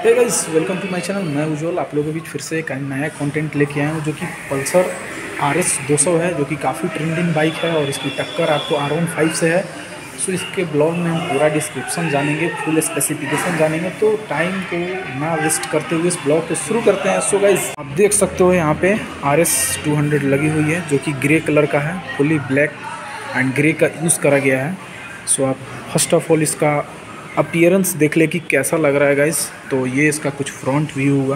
Hey guys, welcome to my channel. मैं उज्ज्वल आप लोगों के बीच फिर से एक नया कंटेंट लेके आया हूँ जो कि पल्सर RS 200 है, जो कि काफ़ी ट्रेंडिंग बाइक है और इसकी टक्कर आपको R15 से है। सो इसके ब्लॉग में हम पूरा डिस्क्रिप्शन जानेंगे, फुल स्पेसिफिकेशन जानेंगे। तो टाइम को ना वेस्ट करते हुए इस ब्लॉग को शुरू करते हैं। सो गाइस, आप देख सकते हो यहाँ पे RS 200 लगी हुई है जो कि ग्रे कलर का है। फुली ब्लैक एंड ग्रे का यूज़ करा गया है। सो आप फर्स्ट ऑफ ऑल इसका अपीयरेंस देख ले कि कैसा लग रहा है गाइस। तो ये इसका कुछ फ्रंट व्यू हुआ,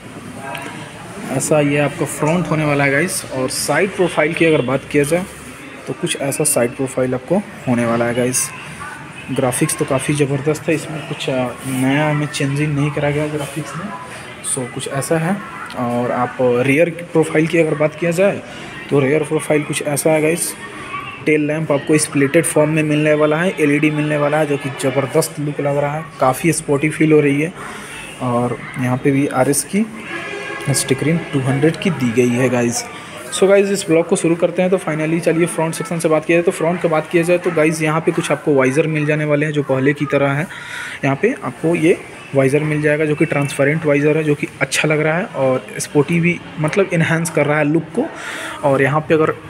ऐसा ये आपका फ्रंट होने वाला है गाइस। और साइड प्रोफाइल की अगर बात किया जाए तो कुछ ऐसा साइड प्रोफाइल आपको होने वाला है गाइस। ग्राफिक्स तो काफ़ी ज़बरदस्त है, इसमें कुछ नया में चेंजिंग नहीं करा गया ग्राफिक्स में। सो कुछ ऐसा है। और आप रियर प्रोफाइल की अगर बात किया जाए तो रियर प्रोफाइल कुछ ऐसा है गाइस। टेल लैंप आपको स्प्लिटेड फॉर्म में मिलने वाला है, LED मिलने वाला है जो कि ज़बरदस्त लुक लग रहा है, काफ़ी स्पोर्टी फील हो रही है। और यहाँ पे भी RS की स्टिकरिंग 200 की दी गई है गाइज़। सो गाइज़, इस ब्लॉग को शुरू करते हैं। तो फाइनली चलिए फ्रंट सेक्शन से बात किया जाए। तो फ्रंट का बात किया जाए तो गाइज़ यहाँ पे कुछ आपको वाइज़र मिल जाने वाले हैं जो पहले की तरह है। यहाँ पे आपको ये वाइज़र मिल जाएगा जो कि ट्रांसपेरेंट वाइज़र है, जो कि अच्छा लग रहा है और स्पोर्टी भी मतलब इन्हांस कर रहा है लुक को। और यहाँ पे अगर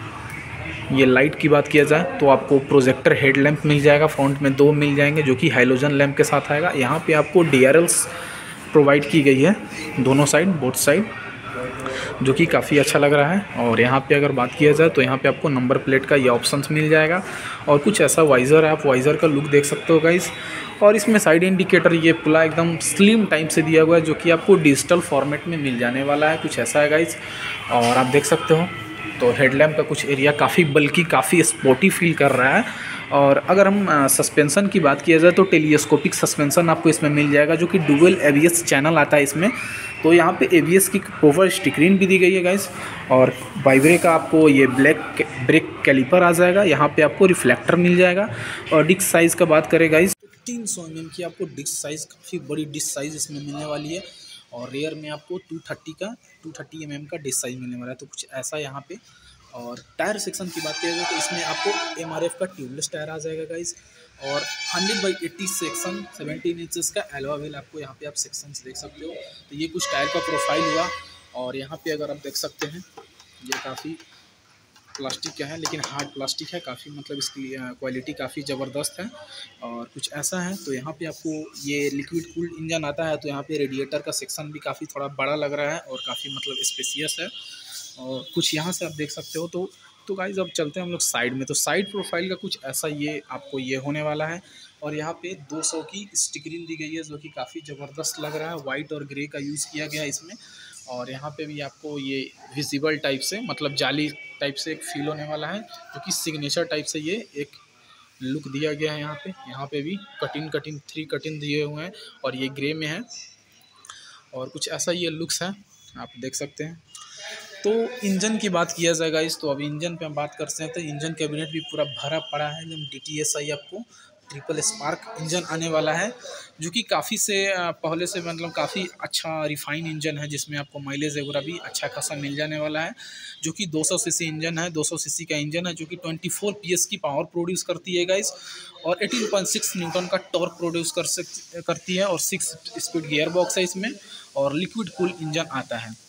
ये लाइट की बात किया जाए तो आपको प्रोजेक्टर हेड लैंप मिल जाएगा, फ्रंट में 2 मिल जाएंगे जो कि हाइलोजन लैंप के साथ आएगा। यहाँ पे आपको DRLs प्रोवाइड की गई है दोनों साइड, बोथ साइड, जो कि काफ़ी अच्छा लग रहा है। और यहाँ पे अगर बात किया जाए तो यहाँ पे आपको नंबर प्लेट का ये ऑप्शंस मिल जाएगा। और कुछ ऐसा वाइज़र है, आप वाइज़र का लुक देख सकते हो गाइस। और इसमें साइड इंडिकेटर ये पूरा एकदम स्लिम टाइप से दिया हुआ है जो कि आपको डिजिटल फॉर्मेट में मिल जाने वाला है, कुछ ऐसा है गाइस। और आप देख सकते हो तो हेडलैम्प का कुछ एरिया काफ़ी बल्कि काफ़ी स्पोर्टी फील कर रहा है। और अगर हम सस्पेंसन की बात किया जाए तो टेलीस्कोपिक सस्पेंसन आपको इसमें मिल जाएगा जो कि डुअल ABS चैनल आता है इसमें। तो यहाँ पे ABS की ओवर स्टिकरिंग भी दी गई है गाइस। और वाइब्रे का आपको ये ब्लैक ब्रेक कैलिपर आ जाएगा। यहाँ पे आपको रिफ्लेक्टर मिल जाएगा। और डिस्क साइज़ का बात करें गाइस तो 300 mm की आपको डिस्क साइज़, काफ़ी बड़ी डिस्क साइज़ इसमें मिलने वाली है। और रेयर में आपको 230 mm का डिस्क साइज़ मिलने वाला है। तो कुछ ऐसा यहाँ पे। और टायर सेक्शन की बात किया जाए तो इसमें आपको MRF का ट्यूबलेस टायर आ जाएगा गाइस। और 100/80 सेक्शन 17 इंचेस का एलॉय व्हील आपको यहाँ पे आप सेक्शंस देख सकते हो। तो ये कुछ टायर का प्रोफाइल हुआ। और यहाँ पे अगर आप देख सकते हैं ये काफ़ी प्लास्टिक का है, लेकिन हार्ड प्लास्टिक है काफ़ी, मतलब इसकी क्वालिटी काफ़ी ज़बरदस्त है। और कुछ ऐसा है। तो यहाँ पे आपको ये लिक्विड कूल्ड इंजन आता है। तो यहाँ पे रेडिएटर का सेक्शन भी काफ़ी थोड़ा बड़ा लग रहा है और काफ़ी मतलब स्पेसियस है। और कुछ यहाँ से आप देख सकते हो। तो गाइस अब चलते हैं हम लोग साइड में। तो साइड प्रोफाइल का कुछ ऐसा ये आपको ये होने वाला है। और यहाँ पे 200 की स्टिकरिंग दी गई है जो कि काफ़ी ज़बरदस्त लग रहा है, वाइट और ग्रे का यूज़ किया गया है इसमें। और यहाँ पे भी आपको ये विजिबल टाइप से, मतलब जाली टाइप से एक फील होने वाला है जो कि सिग्नेचर टाइप से ये एक लुक दिया गया है। यहाँ पे भी कटिंग 3 कटिंग दिए हुए हैं और ये ग्रे में है। और कुछ ऐसा ये लुक्स है, आप देख सकते हैं। तो इंजन की बात किया जाएगा इस, तो अभी इंजन पे हम बात करते हैं। तो इंजन कैबिनेट भी पूरा भरा पड़ा है एकदम। DTSI आपको ट्रिपल स्पार्क इंजन आने वाला है जो कि काफ़ी से पहले से मतलब काफ़ी अच्छा रिफाइन इंजन है, जिसमें आपको माइलेज वगैरह भी अच्छा खासा मिल जाने वाला है। जो कि 200 सीसी इंजन है, 200 सीसी का इंजन है जो कि 24 PS की पावर प्रोड्यूस करती है गाइस। और 18.6 न्यूटन का टॉर्क प्रोड्यूस करती है। और 6 स्पीड गियर बॉक्स है इसमें। और लिक्विड कूल इंजन आता है।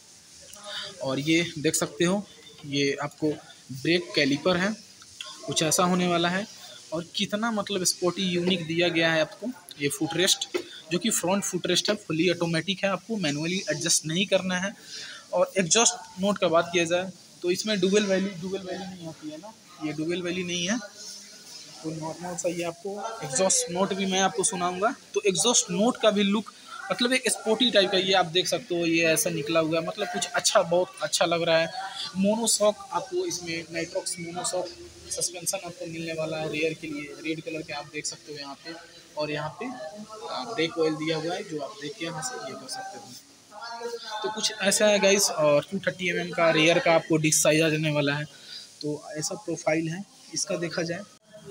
और ये देख सकते हो ये आपको ब्रेक कैलिपर है, कुछ ऐसा होने वाला है। और कितना मतलब स्पोर्टी यूनिक दिया गया है आपको। ये फुट रेस्ट जो कि फ्रंट फुट रेस्ट है, फुली ऑटोमेटिक है, आपको मैनुअली एडजस्ट नहीं करना है। और एग्जॉस्ट नोट का बात किया जाए तो इसमें डुअल वैली नहीं होती है ना, ये डुअल वैली नहीं है। तो नॉर्मल सा ये आपको एग्जॉस्ट नोट भी मैं आपको सुनाऊंगा। तो एग्जॉस्ट नोट का भी लुक मतलब एक स्पोर्टी टाइप का ये आप देख सकते हो, ये ऐसा निकला हुआ है, मतलब कुछ अच्छा, बहुत अच्छा लग रहा है। मोनोशॉक आपको इसमें नाइट्रॉक्स मोनोशॉक सस्पेंशन आपको मिलने वाला है रियर के लिए, रेड कलर के आप देख सकते हो यहाँ पे। और यहाँ पे ब्रेक ऑयल दिया हुआ है जो आप देख के यहाँ से ये कर सकते हो। तो कुछ ऐसा है गाइस। और 230 mm का रियर का आपको डिस्क साइज आ जाने वाला है। तो ऐसा प्रोफाइल है इसका। देखा जाए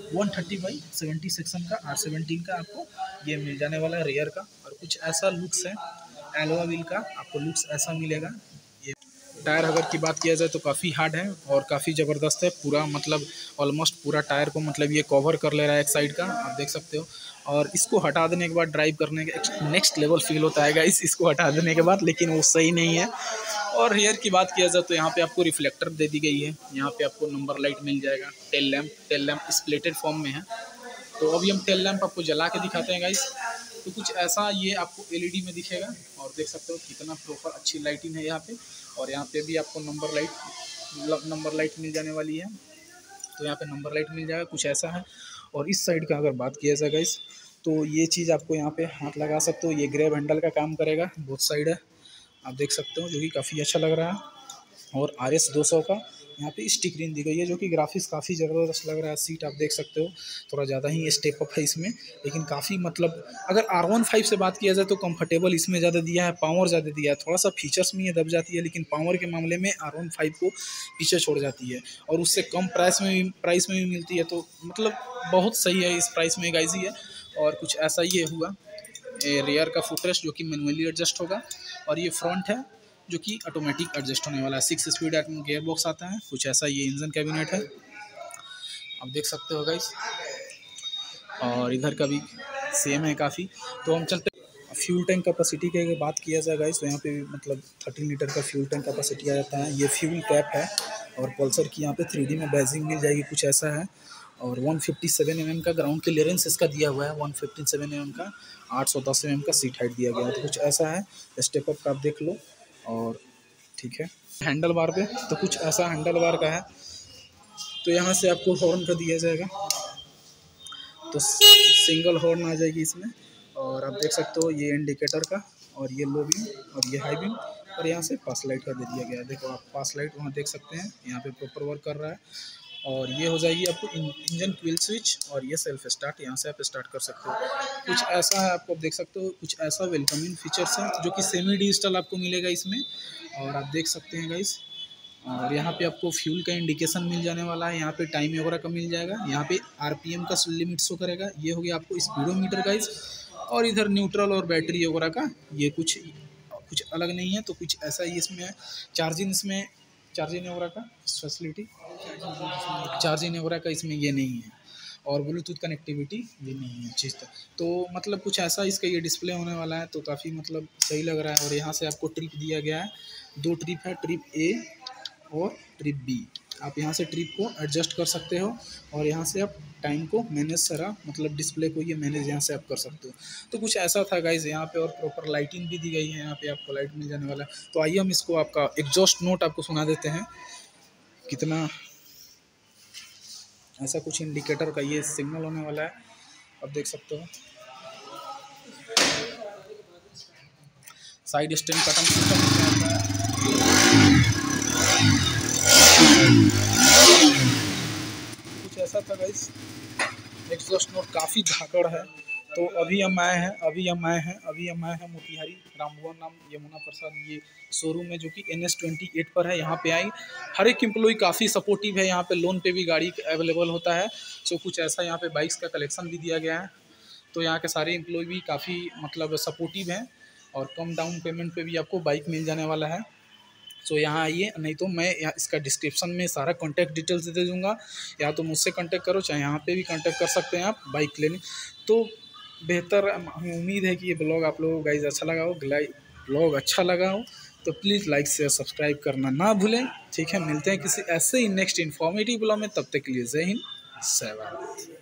130/70 सेक्शन का R17 का आपको ये मिल जाने वाला है रियर का। और कुछ ऐसा लुक्स है एलोवा व्हील का, आपको लुक्स ऐसा मिलेगा। ये टायर अगर की बात किया जाए तो काफ़ी हार्ड है और काफ़ी ज़बरदस्त है। पूरा मतलब ऑलमोस्ट पूरा टायर को मतलब ये कवर कर ले रहा है एक साइड का, आप देख सकते हो। और इसको हटा देने के बाद ड्राइव करने के नेक्स्ट लेवल फील होता है गाइस इसको हटा देने के बाद, लेकिन वो सही नहीं है। और रियर की बात किया जाए तो यहाँ पे आपको रिफ्लेक्टर दे दी गई है, यहाँ पे आपको नंबर लाइट मिल जाएगा। टेल लैम्प स्प्लिटेड फॉर्म में है। तो अभी हम टेल लैम्प आपको जला के दिखाते हैं गाइस। तो कुछ ऐसा ये आपको एलईडी में दिखेगा और देख सकते हो कितना प्रॉपर अच्छी लाइटिंग है यहाँ पे। और यहाँ पे भी आपको नंबर लाइट मिल जाने वाली है। तो यहाँ पे नंबर लाइट मिल जाएगा, कुछ ऐसा है। और इस साइड का अगर बात किया जाए गाइस तो ये चीज़ आपको यहाँ पे हाथ लगा सकते हो, ये ग्रैब हैंडल का काम करेगा, बोथ साइड है, आप देख सकते हो, जो कि काफ़ी अच्छा लग रहा है। और RS 200 का यहाँ पे स्टिकरिंग दी गई है, जो कि ग्राफिक्स काफ़ी ज़बरदस्त लग रहा है। सीट आप देख सकते हो, थोड़ा ज़्यादा ही स्टेप अप है इसमें, लेकिन काफ़ी मतलब अगर R15 से बात किया जाए तो कंफर्टेबल इसमें ज़्यादा दिया है, पावर ज़्यादा दिया है। थोड़ा सा फीचर्स में ये दब जाती है, लेकिन पावर के मामले में R15 को पीछे छोड़ जाती है और उससे कम प्राइस में भी मिलती है। तो मतलब बहुत सही है इस प्राइस में गाइस ये। और कुछ ऐसा ये हुआ रियर का फुटरेस्ट जो कि मैनुअली एडजस्ट होगा, और ये फ्रंट है जो कि ऑटोमेटिक एडजस्ट होने वाला है। 6 स्पीड गियर बॉक्स आता है, कुछ ऐसा ये इंजन कैबिनेट है, आप देख सकते हो गाइस। और इधर का भी सेम है काफ़ी। तो हम चलते फ्यूल टैंक कैपेसिटी की अगर बात किया जाए गाइस तो यहाँ पे भी मतलब 13 लीटर का फ्यूल टैंक कैपेसिटी आ जाता है। ये फ्यूल कैप है और पल्सर की यहाँ पे 3D में बैजिंग मिल जाएगी, कुछ ऐसा है। और 157 mm का ग्राउंड क्लियरेंस इसका दिया हुआ है, 157 mm का, 810 mm का सीट हाइट दिया गया है। तो कुछ ऐसा है, स्टेप अप का आप देख लो। और ठीक है, हैंडल बार पे तो कुछ ऐसा हैंडल बार का है। तो यहाँ से आपको हॉर्न का दिया जाएगा, तो सिंगल हॉर्न आ जाएगी इसमें। और आप देख सकते हो ये इंडिकेटर का, और ये लो बीम और ये हाई बीम, और यहाँ से पास लाइट का दे दिया गया है। देखो आप पास लाइट वहाँ देख सकते हैं, यहाँ पे प्रॉपर वर्क कर रहा है। और ये हो जाएगी आपको इंजन क्विल स्विच, और ये सेल्फ स्टार्ट, यहाँ से आप स्टार्ट कर सकते हो। कुछ ऐसा है, आपको देख सकते हो कुछ ऐसा वेलकमिंग फीचर्स है जो कि सेमी डिजिटल आपको मिलेगा इसमें, और आप देख सकते हैं गाइस। और यहाँ पे आपको फ्यूल का इंडिकेशन मिल जाने वाला है, यहाँ पे टाइम वगैरह का मिल जाएगा, यहाँ पे RPM का लिमिट शो करेगा। ये हो गया आपको स्पीडोमीटर गाइस। और इधर न्यूट्रल और बैटरी वगैरह का ये कुछ अलग नहीं है। तो कुछ ऐसा ही इसमें है। चार्जिंग वगैरह का फैसिलिटी, चार्जिंग वगैरह का इसमें ये नहीं है, और ब्लूटूथ कनेक्टिविटी भी नहीं है चीज़ तक। तो मतलब कुछ ऐसा इसका ये डिस्प्ले होने वाला है, तो काफ़ी मतलब सही लग रहा है। और यहाँ से आपको ट्रिप दिया गया है, 2 ट्रिप है, ट्रिप A और ट्रिप B। आप यहाँ से ट्रिप को एडजस्ट कर सकते हो, और यहाँ से आप टाइम को मैनेज सारा मतलब डिस्प्ले को ये मैनेज यहाँ से आप कर सकते हो। तो कुछ ऐसा था गाइज यहाँ पे। और प्रॉपर लाइटिंग भी दी गई है, यहाँ पे आपको लाइट मिल जाने वाला है। तो आइए हम इसको आपका एग्जॉस्ट नोट आपको सुना देते हैं, कितना ऐसा कुछ इंडिकेटर का ये सिग्नल होने वाला है, आप देख सकते हो। साइड स्टैंड बटन सिस्टम आता है, कुछ ऐसा था गाइस। एग्जॉस्ट नोट काफ़ी धाकड़ है। तो अभी हम आए हैं मोतिहारी रामभुवन नाम यमुना प्रसाद ये शोरूम में, जो कि NS28 पर है। यहाँ पे आई हर एक एम्प्लॉय काफ़ी सपोर्टिव है, यहाँ पे लोन पे भी गाड़ी अवेलेबल होता है। सो कुछ ऐसा यहाँ पे बाइक्स का कलेक्शन भी दिया गया है। तो यहाँ के सारे एम्प्लॉय भी काफ़ी मतलब सपोर्टिव हैं, और कम डाउन पेमेंट पे भी आपको बाइक मिल जाने वाला है। सो यहाँ आइए, नहीं तो मैं यहाँ इसका डिस्क्रिप्शन में सारा कॉन्टैक्ट डिटेल्स दे दूँगा, या तो मुझसे कॉन्टैक्ट करो, चाहे यहाँ पे भी कॉन्टैक्ट कर सकते हैं आप बाइक लेने। तो बेहतर, हमें उम्मीद है कि ये ब्लॉग आप लोगों को गाइज अच्छा लगा हो। ब्लॉग अच्छा लगा हो तो प्लीज़ लाइक शेयर सब्सक्राइब करना ना भूलें। ठीक है, मिलते हैं किसी ऐसे ही नेक्स्ट इन्फॉर्मेटिव ब्लॉग में, तब तक के लिए जय हिंद, जय भारत।